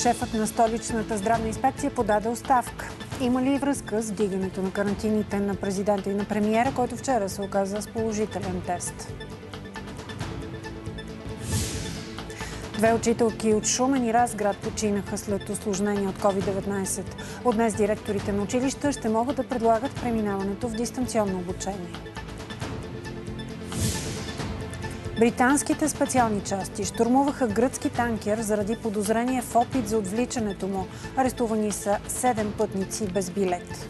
Шефът на столичната здравна инспекция подаде оставка. Има ли връзка с вдигането на карантините на президента и на премиера, който вчера се оказа с положителен тест? Две учителки от Шумен и Разград починаха след усложнение от COVID-19. От днес директорите на училища ще могат да предлагат преминаването в дистанционно обучение. Британските специални части щурмуваха гръцки танкер заради подозрение в опит за отвличането му. Арестувани са 7 пътници без билет.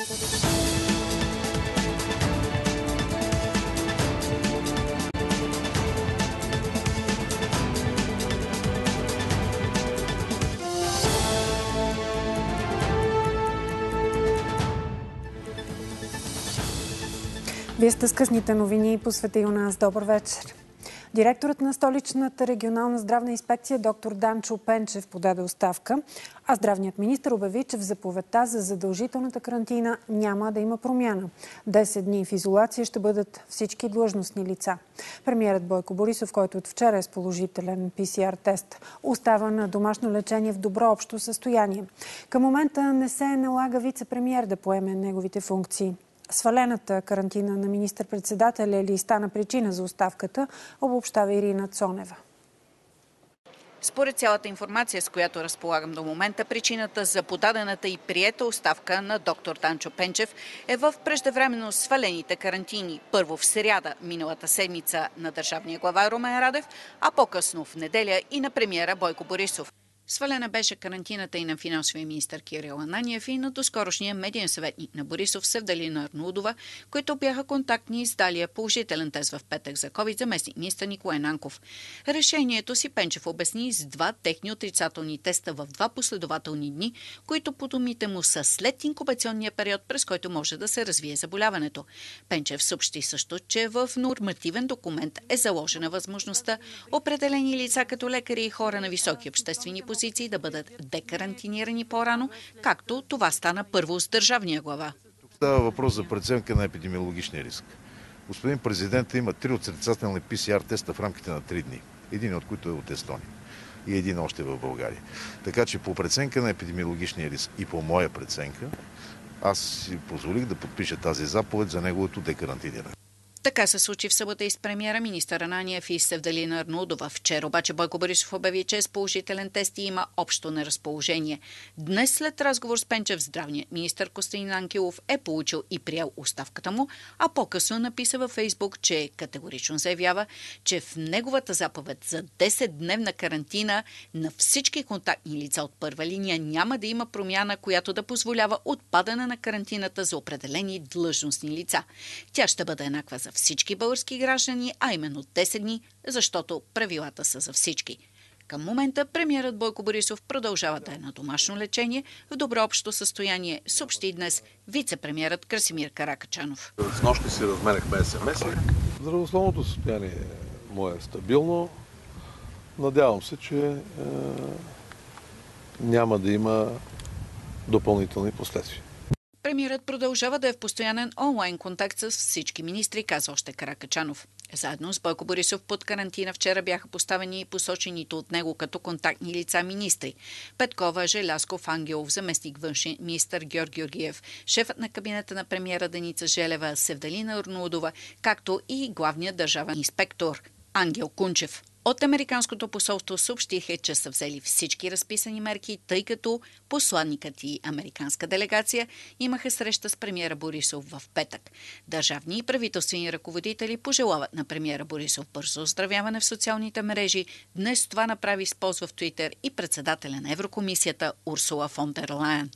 Вие сте с късните новини, посветил нас. Добър вечер. Директорът на столичната регионална здравна инспекция доктор Данчо Пенчев подаде оставка, а здравният министър обяви, че в заповедта за задължителната карантина няма да има промяна. 10 дни в изолация ще бъдат всички длъжностни лица. Премиерът Бойко Борисов, който от вчера е с положителен PCR тест, остава на домашно лечение в добро общо състояние. Към момента не се налага вице-премиер да поеме неговите функции. Свалената карантина на министър-председателя ли стана причина за оставката, обобщава Ирина Цонева. Според цялата информация, с която разполагам до момента, причината за подадената и приета оставка на доктор Данчо Пенчев е в преждевременно свалените карантини. Първо в сряда миналата седмица на държавния глава Румен Радев, а по-късно в неделя и на премиера Бойко Борисов. Свалена беше карантината и на финансовия министър Кирил Ананиев и на доскорошния медиен съветник на Борисов Севдалина Арнаудова, които бяха контактни с далия положителен тест в петък за COVID заместник министър Николай Нанков. Решението си Пенчев обясни с 2 техни отрицателни теста в 2 последователни дни, които по думите му са след инкубационния период, през който може да се развие заболяването. Пенчев съобщи също, че в нормативен документ е заложена възможността определени лица като лекари и хора на високи обществени позиции да бъдат декарантинирани по-рано, както това стана първо с държавния глава. Става въпрос за преценка на епидемиологичния риск. Господин президентът има 3 отрицателни PCR теста в рамките на 3 дни. Един от които е от Естония и един още в България. Така че по преценка на епидемиологичния риск и по моя преценка, аз си позволих да подпиша тази заповед за неговото декарантиниране. Така се случи в събота и с премиера министър Ананиев и Севдалина Арнаудова. Вчера обаче Бойко Борисов обяви, че е с положителен тест и има общо неразположение. Днес след разговор с Пенчев, здравният министър Костадин Ангелов е получил и приел оставката му, а по-късно написа във Фейсбук, че категорично заявява, че в неговата заповед за 10-дневна карантина на всички контактни лица от първа линия няма да има промяна, която да позволява отпадане на карантината за определени длъжностни лица. Тя ще бъде еднаква за всички български граждани, а именно 10 дни, защото правилата са за всички. Към момента премиерът Бойко Борисов продължава да е на домашно лечение в добро общо състояние, съобщи днес вице-премиерът Красимир Каракачанов. С нощи си разменяхме СМС. Здравословното състояние му е стабилно. Надявам се, че няма да има допълнителни последствия. Премиерът продължава да е в постоянен онлайн контакт с всички министри, каза още Каракачанов. Заедно с Бойко Борисов под карантина вчера бяха поставени и посочените от него като контактни лица министри. Петкова, Желязков, Ангелов, заместник външен министър Георг Георгиев, шефът на кабинета на премиера Деница Желева, Севдалина Арнаудова, както и главният държавен инспектор Ангел Кунчев. От Американското посолство съобщиха, че са взели всички разписани мерки, тъй като посланникът и американска делегация имаха среща с премиера Борисов в петък. Държавни и правителствени ръководители пожелават на премиера Борисов бързо оздравяване в социалните мрежи. Днес това направи с пост в Твитър и председателя на Еврокомисията Урсула фон дер Лайен.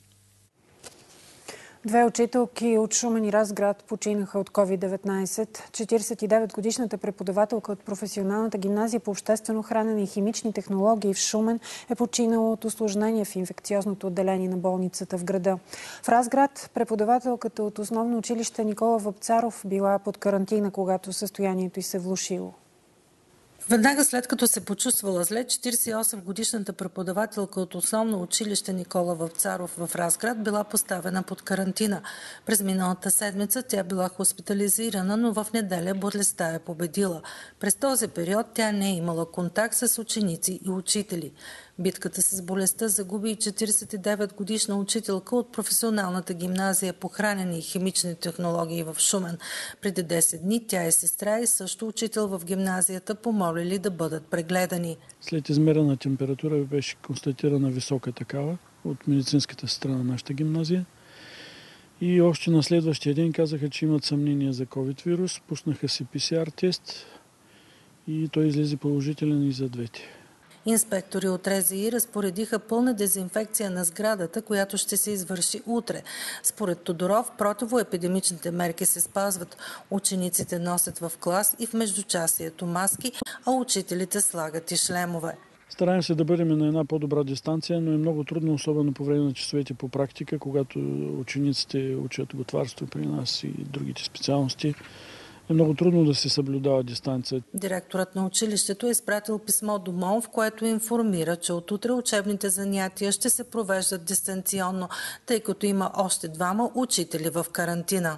2 учителки от Шумен и Разград починаха от COVID-19. 49-годишната преподавателка от професионалната гимназия по обществено хранене и химични технологии в Шумен е починала от усложнение в инфекциозното отделение на болницата в града. В Разград преподавателката от основно училище Никола Вапцаров била под карантина, когато състоянието й се влошило. Веднага след като се почувствала зле, 48-годишната преподавателка от основно училище Никола Вапцаров в Разград била поставена под карантина. През миналата седмица тя била хоспитализирана, но в неделя болестта е победила. През този период тя не е имала контакт с ученици и учители. Битката с болестта загуби и 49-годишна учителка от професионалната гимназия по хранене и химични технологии в Шумен. Преди 10 дни тя е сестра и също учител в гимназията помолили да бъдат прегледани. След измерена температура беше констатирана висока такава от медицинската страна на нашата гимназия. И още на следващия ден казаха, че имат съмнение за COVID вирус. Пуснаха си PCR тест и той излезе положителен и за двете. Инспектори от РЗИ разпоредиха пълна дезинфекция на сградата, която ще се извърши утре. Според Тодоров, противоепидемичните мерки се спазват. Учениците носят в клас и в междучасието маски, а учителите слагат и шлемове. Стараем се да бъдем на една по-добра дистанция, но е много трудно, особено по време на часовете по практика, когато учениците учат готварство при нас и другите специалности. Е много трудно да се съблюдава дистанция. Директорът на училището е изпратил писмо до МОН, в което информира, че от утре учебните занятия ще се провеждат дистанционно, тъй като има още 2 учители в карантина.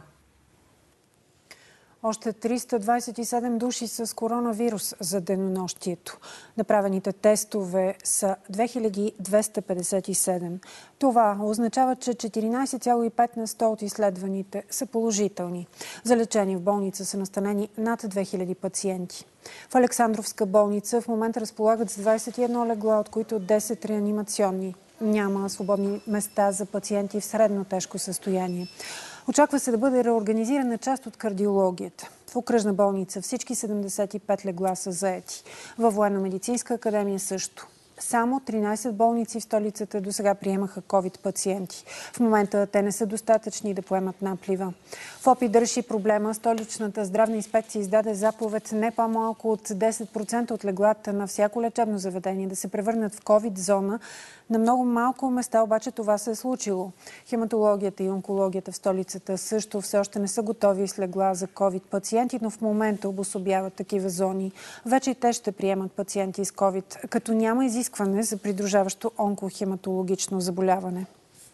Още 327 души с коронавирус за денонощието. Направените тестове са 2257. Това означава, че 14,5% от изследваните са положителни. За лечение в болница са настанени над 2000 пациенти. В Александровска болница в момента разполагат с 21 легла, от които 10 реанимационни. Няма свободни места за пациенти в средно тежко състояние. Очаква се да бъде реорганизирана част от кардиологията. В окръжна болница всички 75 легла са заети. Във Военно-медицинска академия също. Само 13 болници в столицата досега приемаха COVID пациенти. В момента те не са достатъчни да поемат наплива. В опит да реши проблема, столичната здравна инспекция издаде заповед не по-малко от 10% от леглата на всяко лечебно заведение да се превърнат в COVID зона. На много малко места обаче това се е случило. Хематологията и онкологията в столицата също все още не са готови с легла за COVID пациенти, но в момента обособяват такива зони. Вече и те ще приемат пациенти с COVID, като няма изискване за придружаващо онкохематологично заболяване.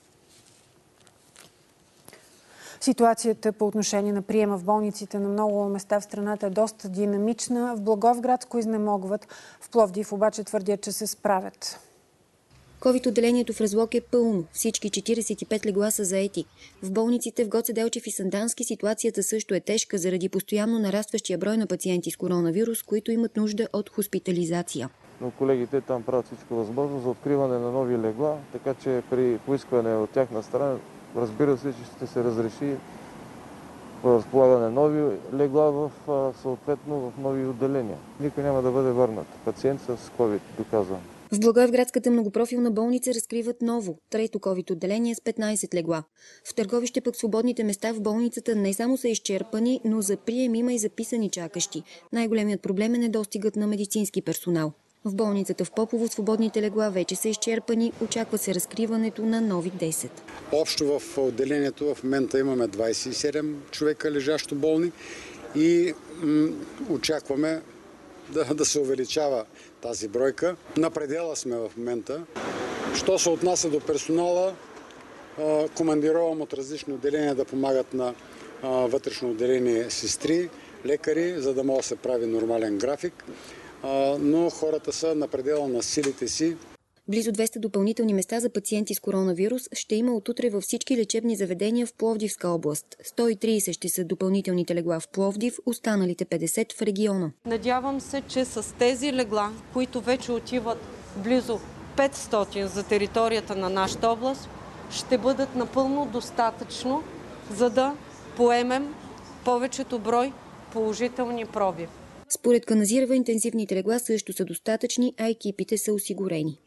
Ситуацията по отношение на приема в болниците на много места в страната е доста динамична. В Благоевградско изнемогват, в Пловдив обаче твърдят, че се справят. COVID-отделението в Разлог е пълно. Всички 45 легла са заети. В болниците в Гоце Делчев и Сандански ситуацията също е тежка заради постоянно нарастващия брой на пациенти с коронавирус, които имат нужда от хоспитализация. Но колегите там правят всичко възможно за откриване на нови легла, така че при поискване от тяхна страна, разбира се, че ще се разреши разполагане на нови легла съответно в нови отделения. Никой няма да бъде върнат. Пациент с COVID, доказвам. В Благоевградската многопрофилна болница разкриват ново, трето COVID отделение с 15 легла. В Търговище пък свободните места в болницата не само са изчерпани, но за прием има и записани чакащи. Най-големият проблем е недостигът на медицински персонал. В болницата в Попово свободните легла вече са изчерпани, очаква се разкриването на нови 10. Общо в отделението в момента имаме 27 човека лежащо болни и очакваме да се увеличава тази бройка. На предела сме в момента. Що се отнася до персонала, командировам от различни отделения да помагат на вътрешно отделение сестри, лекари, за да може да се прави нормален график. Но хората са на предела на силите си. Близо 200 допълнителни места за пациенти с коронавирус ще има отутре във всички лечебни заведения в Пловдивска област. 130 ще са допълнителните легла в Пловдив, останалите 50 в региона. Надявам се, че с тези легла, които вече отиват близо 500 за територията на нашата област, ще бъдат напълно достатъчно, за да поемем повечето брой положителни проби. Според Каназирева, интензивните легла също са достатъчни, а екипите са осигурени.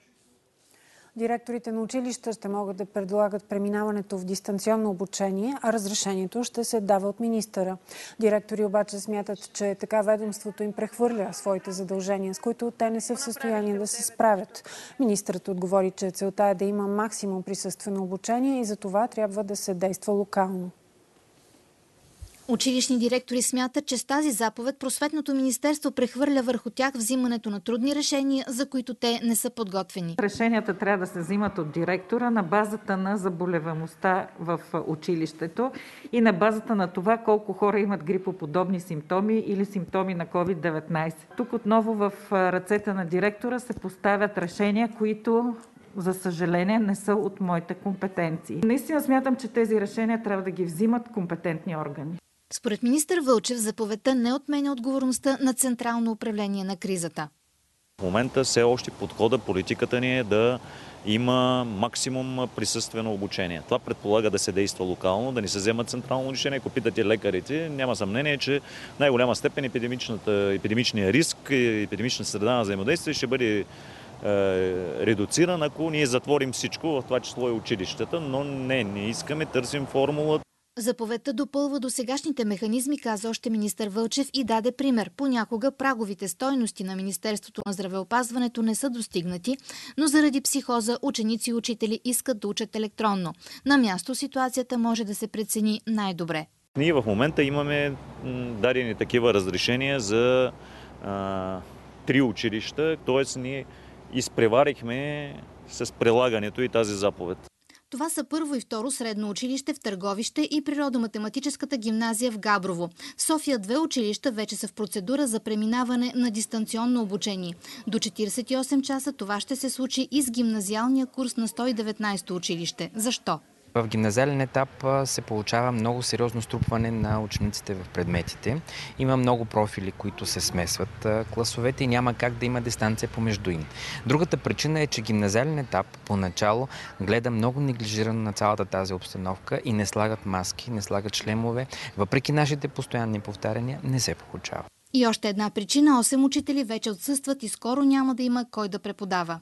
Директорите на училища ще могат да предлагат преминаването в дистанционно обучение, а разрешението ще се дава от министъра. Директори обаче смятат, че така ведомството им прехвърля своите задължения, с които те не са в състояние да се справят. Министърът отговори, че целта е да има максимум присъствено обучение и за това трябва да се действа локално. Училищни директори смятат, че с тази заповед Просветното министерство прехвърля върху тях взимането на трудни решения, за които те не са подготвени. Решенията трябва да се взимат от директора на базата на заболеваемостта в училището и на базата на това колко хора имат грипоподобни симптоми или симптоми на COVID-19. Тук отново в ръцете на директора се поставят решения, които за съжаление не са от моите компетенции. Наистина смятам, че тези решения трябва да ги взимат компетентни органи. Според министър Вълчев, заповедта не отменя отговорността на Централно управление на кризата. В момента все още подхода, политиката ни е да има максимум присъствено обучение. Това предполага да се действа локално, да ни се вземат централно решение. Ако питате лекарите, няма съмнение, че в най-голяма степен епидемичния риск и епидемична среда на взаимодействие ще бъде редуциран, ако ние затворим всичко, в това число и училищата, но не искаме, търсим формула. Заповедта допълва досегашните механизми, каза още министър Вълчев и даде пример. Понякога праговите стойности на Министерството на здравеопазването не са достигнати, но заради психоза ученици и учители искат да учат електронно. На място ситуацията може да се прецени най-добре. Ние в момента имаме дадени такива разрешения за 3 училища, т.е. ние изпреварихме с прилагането и тази заповед. Това са първо и второ средно училище в Търговище и природо-математическата гимназия в Габрово. В София 2 училища вече са в процедура за преминаване на дистанционно обучение. До 48 часа това ще се случи и с гимназиалния курс на 119 училище. Защо? В гимназиален етап се получава много сериозно струпване на учениците в предметите. Има много профили, които се смесват класовете и няма как да има дистанция помежду им. Другата причина е, че гимназиален етап поначало гледа много неглижирано на цялата тази обстановка и не слагат маски, не слагат шлемове. Въпреки нашите постоянни повтаряния, не се получава. И още една причина – 8 учители вече отсъстват и скоро няма да има кой да преподава.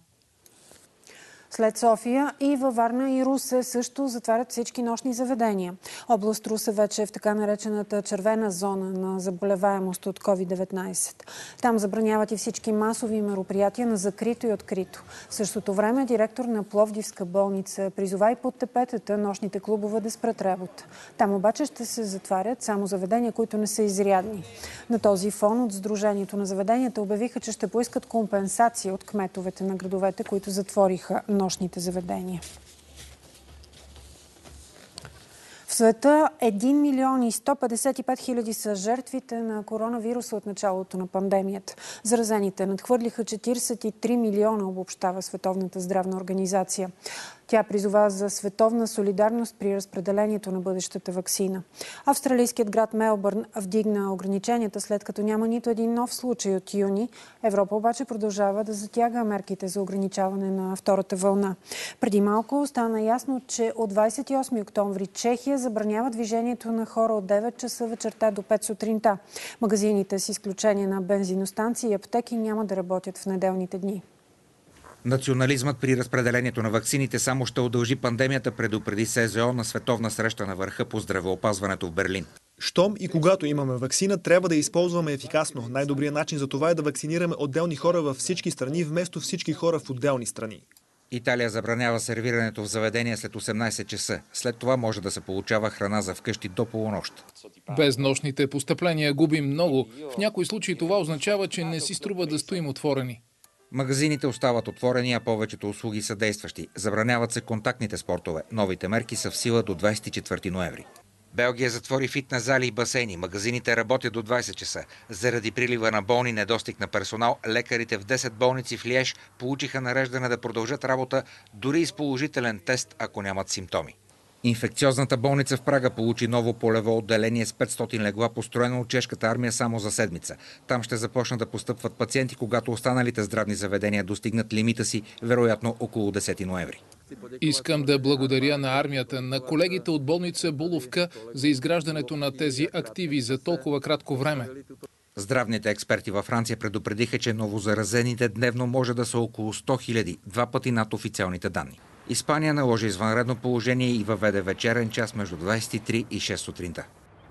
След София и във Варна и Русе също затварят всички нощни заведения. Област Русе вече е в така наречената червена зона на заболеваемост от COVID-19. Там забраняват и всички масови мероприятия на закрито и открито. В същото време директор на Пловдивска болница призова и под тепетата нощните клубове да спрат работа. Там обаче ще се затварят само заведения, които не са изрядни. На този фон от Сдружението на заведенията обявиха, че ще поискат компенсация от кметовете на градовете, които затвориха нощните заведения. В света 1 милион и 155 хиляди са жертвите на коронавируса от началото на пандемията. Заразените надхвърлиха 43 милиона, обобщава Световната здравна организация. Тя призова за световна солидарност при разпределението на бъдещата ваксина. Австралийският град Мелбърн вдигна ограниченията, след като няма нито един нов случай от юни. Европа обаче продължава да затяга мерките за ограничаване на втората вълна. Преди малко стана ясно, че от 28 октомври Чехия забранява движението на хора от 9 часа вечерта до 5 сутринта. Магазините, с изключение на бензиностанции и аптеки, няма да работят в неделните дни. Национализмът при разпределението на ваксините само ще удължи пандемията, предупреди СЗО на световна среща на върха по здравеопазването в Берлин. Щом и когато имаме ваксина, трябва да я използваме ефикасно. Най-добрият начин за това е да вакцинираме отделни хора във всички страни, вместо всички хора в отделни страни. Италия забранява сервирането в заведения след 18 часа. След това може да се получава храна за вкъщи до полунощ. Без нощните постъпления губим много. В някои случаи това означава, че не си струва да стоим отворени. Магазините остават отворени, а повечето услуги са действащи. Забраняват се контактните спортове. Новите мерки са в сила до 24 ноември. Белгия затвори фитнес зали и басейни. Магазините работят до 20 часа. Заради прилива на болни, недостиг на персонал, лекарите в 10 болници в Лиеж получиха нареждане да продължат работа дори и с положителен тест, ако нямат симптоми. Инфекциозната болница в Прага получи ново полево отделение с 500 легла, построено от чешката армия само за седмица. Там ще започнат да постъпват пациенти, когато останалите здравни заведения достигнат лимита си, вероятно около 10 ноември. Искам да благодаря на армията, на колегите от болница Буловка за изграждането на тези активи за толкова кратко време. Здравните експерти във Франция предупредиха, че новозаразените дневно може да са около 100 000, 2 пъти над официалните данни. Испания наложи извънредно положение и въведе вечерен час между 23 и 6 сутринта.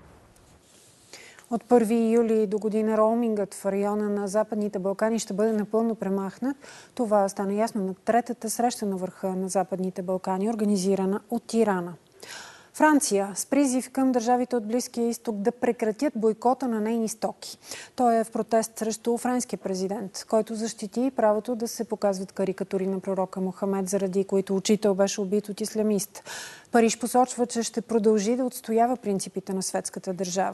От 1 юли до година роумингът в района на Западните Балкани ще бъде напълно премахнат. Това стана ясно на третата среща на върха на Западните Балкани, организирана от Тирана. Франция с призив към държавите от Близкия изток да прекратят бойкота на нейни стоки. Той е в протест срещу френския президент, който защити правото да се показват карикатури на пророка Мохамед, заради които учител беше убит от ислямист. Париж посочва, че ще продължи да отстоява принципите на светската държава.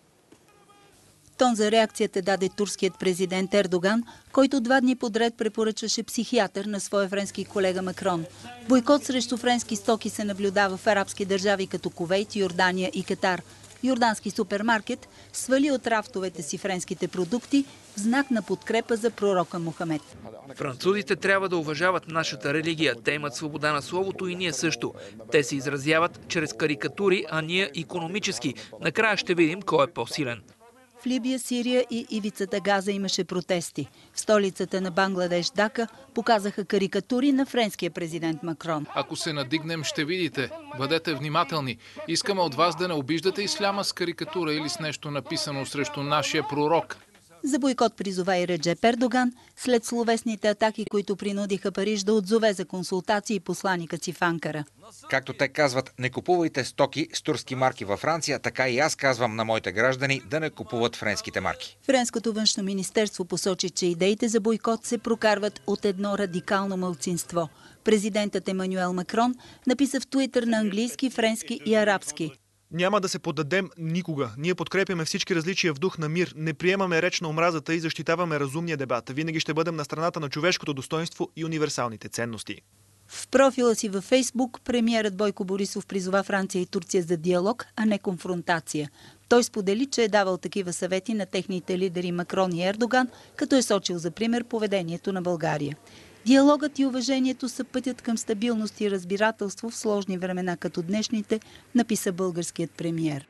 Тон за реакцията даде турският президент Ердоган, който 2 дни подред препоръчваше психиатър на своя френски колега Макрон. Бойкот срещу френски стоки се наблюдава в арабски държави като Кувейт, Йордания и Катар. Йордански супермаркет свали от рафтовете си френските продукти в знак на подкрепа за пророка Мохамед. Французите трябва да уважават нашата религия. Те имат свобода на словото и ние също. Те се изразяват чрез карикатури, а ние икономически. Накрая ще видим кой е по-силен. В Либия, Сирия и ивицата Газа имаше протести. В столицата на Бангладеш, Дака, показаха карикатури на френския президент Макрон. Ако се надигнем, ще видите. Бъдете внимателни. Искаме от вас да не обиждате исляма с карикатура или с нещо написано срещу нашия пророк. За бойкот призова и Реджеп Ердоган след словесните атаки, които принудиха Париж да отзове за консултации посланикът си в Анкара. Както те казват, не купувайте стоки с турски марки във Франция, така и аз казвам на моите граждани да не купуват френските марки. Френското външно министерство посочи, че идеите за бойкот се прокарват от едно радикално малцинство. Президентът Емануел Макрон написа в Туитър на английски, френски и арабски: Няма да се поддадем никога. Ние подкрепяме всички различия в дух на мир, не приемаме реч на омразата и защитаваме разумния дебат. Винаги ще бъдем на страната на човешкото достоинство и универсалните ценности. В профила си във Фейсбук премиерът Бойко Борисов призова Франция и Турция за диалог, а не конфронтация. Той сподели, че е давал такива съвети на техните лидери Макрон и Ердоган, като е сочил за пример поведението на България. Диалогът и уважението са пътят към стабилност и разбирателство в сложни времена като днешните, написа българският премиер.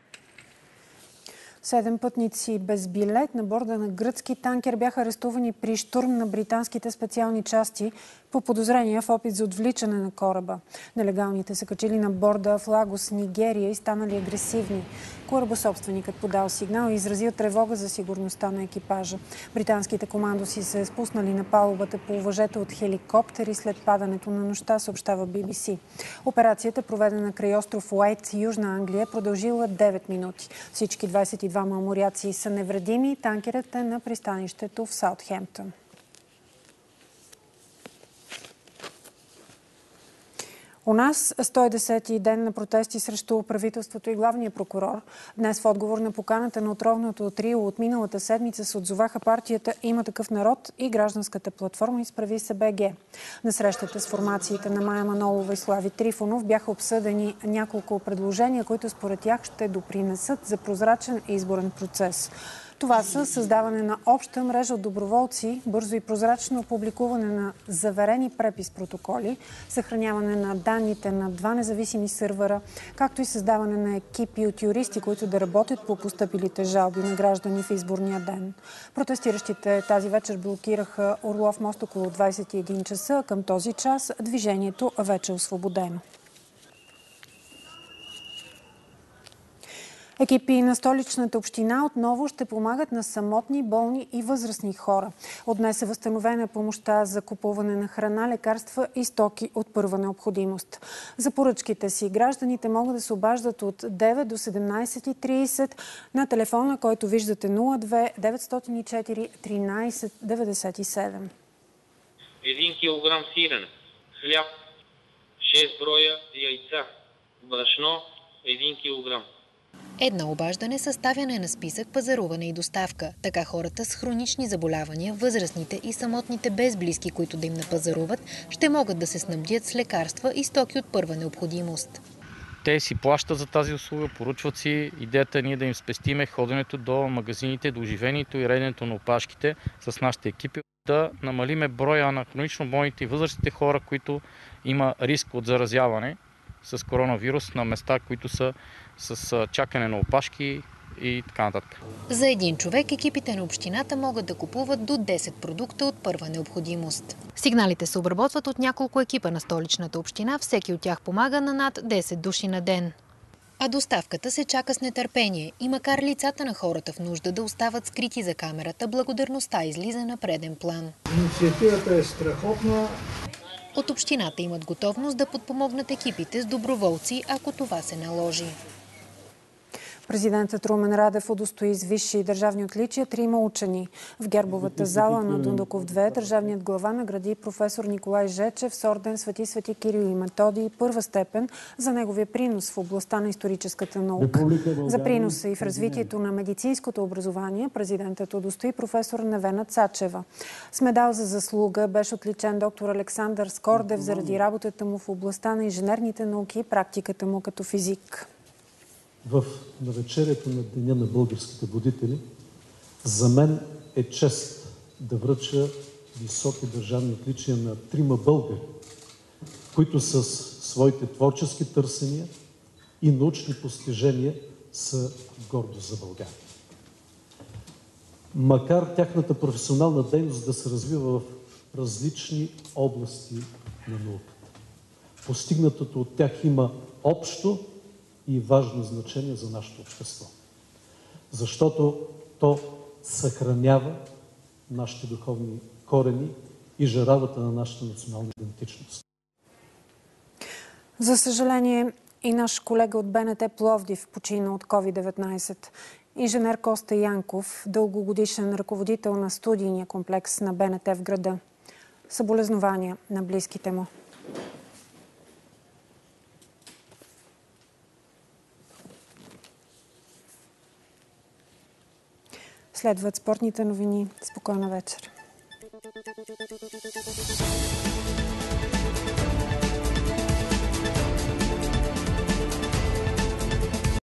7 пътници без билет на борда на гръцки танкер бяха арестувани при щурм на британските специални части по подозрение в опит за отвличане на кораба. Нелегалните се качили на борда в Лагос, Нигерия и станали агресивни. Корабособственикът подал сигнал и изразил тревога за сигурността на екипажа. Британските командоси се спуснали на палубата по въжета от хеликоптери след падането на нощта, съобщава BBC. Операцията, проведена край остров Уайт, Южна Англия, продължила 9 минути. Всички 22 моряци са невредими. Танкерът е на пристанището в Саутхемптън. У нас 110-ти ден на протести срещу правителството и главния прокурор. Днес в отговор на поканата на отровното трио от миналата седмица се отзоваха партията Има такъв народ и гражданската платформа Изправи се БГ. На срещата с формациите на Мая Манолова и Слави Трифонов бяха обсъдени няколко предложения, които според тях ще допринесат за прозрачен изборен процес. Това са създаване на обща мрежа от доброволци, бързо и прозрачно публикуване на заверени препис протоколи, съхраняване на данните на 2 независими сървъра, както и създаване на екипи от юристи, които да работят по постъпилите жалби на граждани в изборния ден. Протестиращите тази вечер блокираха Орлов мост около 21 часа. Към този час движението вече е освободено. Екипи на столичната община отново ще помагат на самотни, болни и възрастни хора. От днес е възстановена помощта за купуване на храна, лекарства и стоки от първа необходимост. За поръчките си гражданите могат да се обаждат от 9 до 17:30 на телефона, който виждате 02 904 13 97. 1 килограм сирене, хляб, 6 броя яйца, брашно, 1 килограм. Едно обаждане, съставяне на списък, пазаруване и доставка. Така хората с хронични заболявания, възрастните и самотните без близки, които да им напазаруват, ще могат да се снабдят с лекарства и стоки от първа необходимост. Те си плащат за тази услуга, поръчват си. Идеята е ние да им спестиме ходенето до магазините, до оживението и реденето на опашките с нашите екипи. Да намалиме броя на хронично болните и възрастните хора, които има риск от заразяване с коронавирус на места, които са с чакане на опашки и така нататък. За един човек екипите на общината могат да купуват до 10 продукта от първа необходимост. Сигналите се обработват от няколко екипа на столичната община, всеки от тях помага на над 10 души на ден. А доставката се чака с нетърпение и макар лицата на хората в нужда да остават скрити за камерата, благодарността излиза на преден план. Инициативата е страхотна. От общината имат готовност да подпомогнат екипите с доброволци, ако това се наложи. Президентът Румен Радев удостои с висши държавни отличия 3 учени. В гербовата зала на Дундуков 2 държавният глава награди професор Николай Жечев с орден Свети Кирил и Методий първа степен за неговия принос в областта на историческата наука. За приноса и в развитието на медицинското образование президентът удостои професор Невена Цачева. С медал за заслуга беше отличен доктор Александър Скордев заради работата му в областта на инженерните науки и практиката му като физик. В навечерието на Деня на българските будители, за мен е чест да връча високи държавни отличия на 3 българи, които с своите творчески търсения и научни постижения са гордост за България. Макар тяхната професионална дейност да се развива в различни области на науката, постигнатото от тях има общо и важно значение за нашето общество. Защото то съхранява нашите духовни корени и жаравата на нашата национална идентичност. За съжаление, и наш колега от БНТ Пловдив почина от COVID-19. Инженер Коста Янков, дългогодишен ръководител на студийния комплекс на БНТ в града. Съболезнования на близките му. Следват спортните новини. Спокойна вечер.